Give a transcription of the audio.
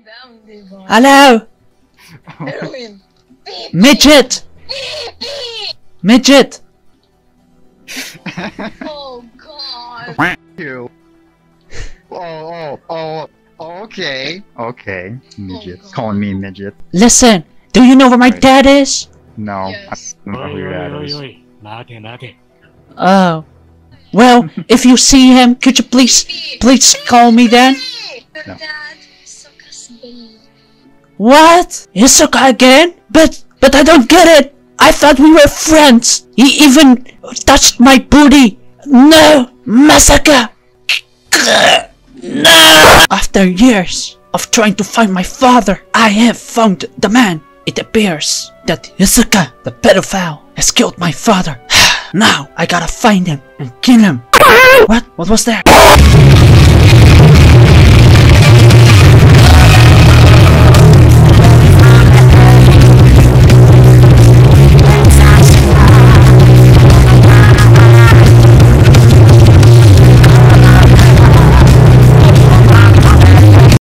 Hello? Erwin! Midget! Midget! Oh god! You. Okay. Okay. Midget. Oh, Calling me midget. Listen, do you know where my dad is? No. Yes. I don't know who your dad is. Oh. Well, if you see him, could you please call me then? Your No. dad is Sokka's babe. What? Hisoka again? But I don't get it! I thought we were friends! He even touched my booty! No! Masaka! No! After years of trying to find my father, I have found the man. It appears that Hisoka, the pedophile, has killed my father. Now I gotta find him and kill him. What? What was that?